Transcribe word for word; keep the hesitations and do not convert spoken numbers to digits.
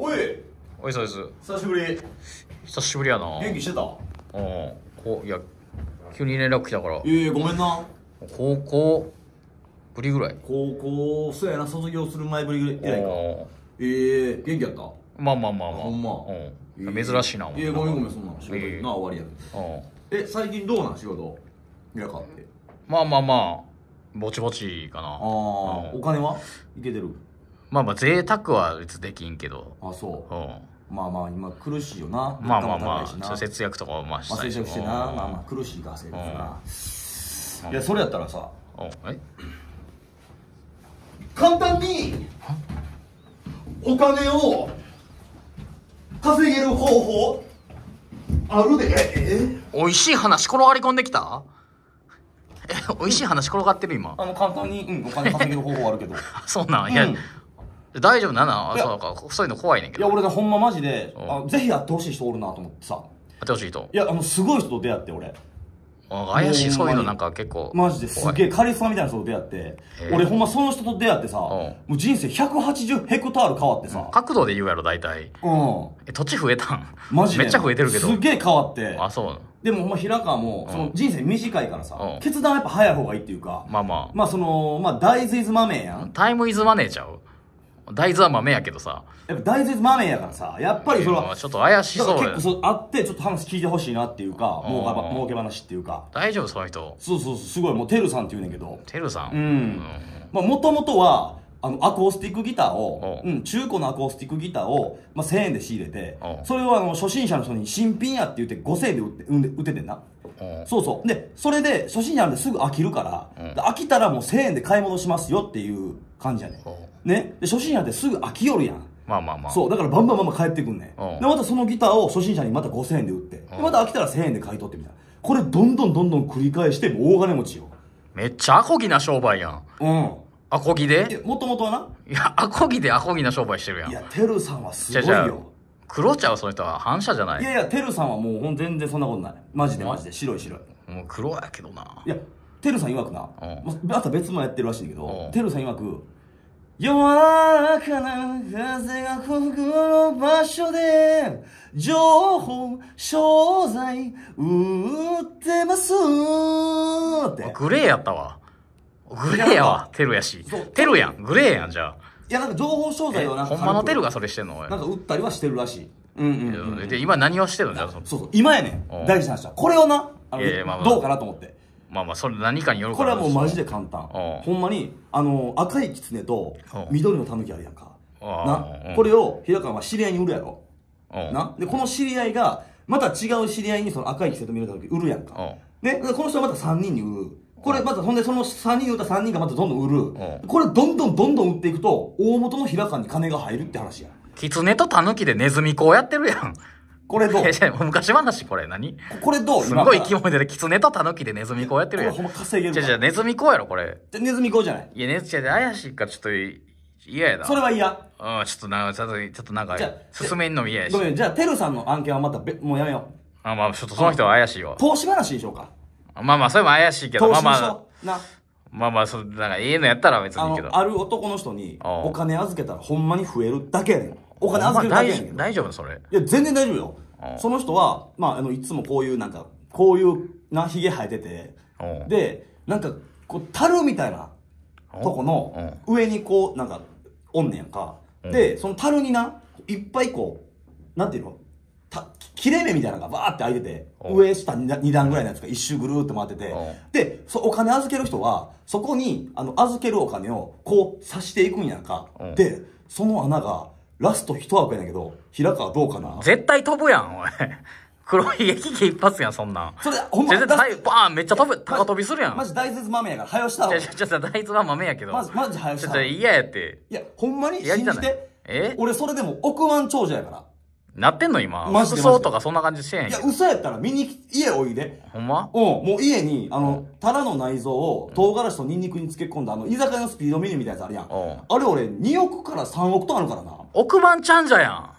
おいおいそうです。 久しぶり。 久しぶりやな。 元気してた？ うん。こういや急に連絡来たから。 いやいやごめんな。 高校ぶりぐらい。 高校そうやな、卒業する前ぶりぐらいか。ええ元気やった？ まあまあまあまあ。 ほんま。 うん。珍しいな。 いやごめんごめん、そんなの仕事な終わりやけど。え最近どうなん仕事？やかって。 まあまあまあぼちぼちかな。ああ。 お金はいけてる？ まあまあ贅沢は別にできんけど。 あそう。 うん。 まあまあ今苦しいよな。 まあまあまあ節約とかはまあしたいし。節約してな。まあまあ苦しいか生活な。いやそれやったらさ。え？簡単にお金を稼げる方法あるで。え？ 美味しい話転がり込んできた？え、美味しい話転がってる今。 あの簡単に、うん、お金稼げる方法あるけど。 そうなん、いや、うん、大丈夫なな、そうか、そういうの怖いねんけど。 いや俺ねほんまマジで、あぜひ会ってほしい人おるなと思ってさ。 会ってほしい人？ いやあのすごい人と出会って俺。 怪しい、そういうのなんか結構マジですげえカリスマみたいな人と出会って、俺ほんまその人と出会ってさ、もう人生ひゃくはちじゅうヘクタール変わってさ。 角度で言うやろ大体。うん。え土地増えたん？ マジでめっちゃ増えてるけどすげえ変わって。 あそうでもほんま平川もその人生短いからさ、決断はやっぱ早い方がいいっていうか、まあまあまあそのまあ大豆イズ豆やん。 タイムイズマネーちゃう？大豆は豆やけどさ、 やっぱ大豆イズ豆やからさ、やっぱりそれはちょっと怪しそうや。 結構そうあってちょっと話聞いてほしいなっていうか、儲け話っていうか。 大丈夫その人？ そうそうそう、すごいもうてるさんって言うねんけど。 てるさん？うん。 まあもともとはあのアコースティックギターを、うん、中古のアコースティックギターを、まあ、せんえんで仕入れて、それをあの初心者の人に新品やって言ってごせんえんで売って売って売っててんな。そうそう。でそれで初心者なんですぐ飽きるから、うん、飽きたらもうせんえんで買い戻しますよっていう感じやねんね。で初心者ってすぐ飽きよるやん。 まあまあまあ。 そうだからバンバンバンバン帰ってくんねん。でまたそのギターを初心者にまたごせんえんで売って、でまた飽きたらせんえんで買い取ってみたいな。これどんどんどんどん繰り返して大金持ちよ。 めっちゃアコギな商売やん。うん。アコギで？ もともとはな。 いや、アコギでアコギな商売してるやん。 いや、てるさんはすごいよ。 黒茶はその人は反射じゃない？ いやいや、てるさんはもうほん全然そんなことない。マジでマジで白い白い。 もう黒やけどな。 いや、てるさん曰くな、また別もやってるらしいんだけど、てるさん曰く、柔らかな風が吹くの場所で、情報、商材、売ってますって。 グレーやったわ。グレーやわ、テルやし。テルやん、グレーやん、じゃあ。 いや、なんか情報商材をなんか。 ほんまのテルがそれしてんの？ なんか売ったりはしてるらしい。うんうん。 で、今何をしてるの？じゃあ、 そうそう、今やねん。大事な話は。これをな、どうかなと思って。 まあまあ、それ何かによるから。これはもうマジで簡単。ほんまに、あの、赤いキツネと緑のタヌキあるやんか。な、これを平川は知り合いに売るやろ。な。で、この知り合いが、また違う知り合いにその赤いキツネと緑のタヌキ売るやんか。ね、この人はまたさんにんに売る。これまたほんでそのさんにん売ったさんにんがまたどんどん売る。これどんどんどんどん売っていくと大元の平川に金が入るって話や。 キツネとタヌキでネズミ講やってるやん。 これどう？ 昔話これ何？ これどう？ すごい勢いでキツネとタヌキでネズミ講やってるやん。 ほんま稼げる。 じゃじゃネズミ講やろこれ。 ネズミ講じゃない。 いやネズミ怪しいからちょっと嫌やな。 それは嫌。 うんちょっとなちょっとちょっとなんか進めんのも嫌やし。 ごめんじゃあテルさんの案件はまたもうやめよう。 あまあちょっとその人は怪しいわ。 投資話にしようか。 まあまあそれも怪しいけどまあまあ。 なまあまあそうなんかええのやったら別にいいけどあ, ある男の人にお金預けたらほんまに増えるだけやねん。お金預けるだけやねん。 大丈夫それ？ いや全然大丈夫よ。その人はまああのいつもこういうなんかこういうなひげ生えててでなんかこう樽みたいなとこの上にこうなんかおんねやんか。でその樽にないっぱいこうなんていうの切れ目みたいなのがバーって開いてて上下に段ぐらいのやつが一周ぐるーって回っててでそお金預ける人はそこにあの預けるお金をこう刺していくんやんか。でその穴がラスト一枠やねんけど平川どうかな？ 絶対飛ぶやんおい。黒ひげ危機一発やんそんなん。 それほんま全然バーンめっちゃ飛ぶ高飛びするやん。 マジ大豆豆やから早押したわ。ちょちょ大豆は豆やけどマジマジ早押したわ。嫌やって。 いやほんまに信じて。 え俺それでも億万長者やからなってんの今。 マジで。 嘘とかそんな感じしてへん。 いや、嘘やったら見に家おいで。 ほんま？ うん。もう家に、あの、タラの内臓を唐辛子とニンニクに漬け込んだ、あの、居酒屋のスピードメニューみたいなやつあるやん。あれ俺におくからさんおくとあるからな。 億万ちゃんじゃやん。